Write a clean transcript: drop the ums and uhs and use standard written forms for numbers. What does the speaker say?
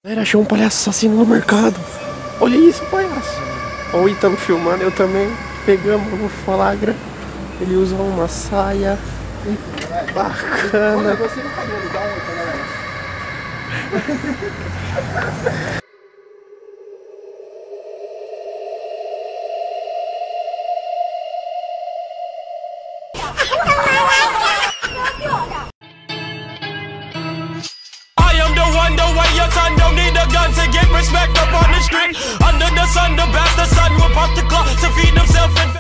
Ele achou um palhaço assassino no mercado. Olha isso, palhaço. Ou estamos filmando, eu também. Pegamos no flagra. Ele usa uma saia bacana. The way your son don't need a gun to get respect up on the street. Under the sun, the bastard son will pop the clock to feed himself and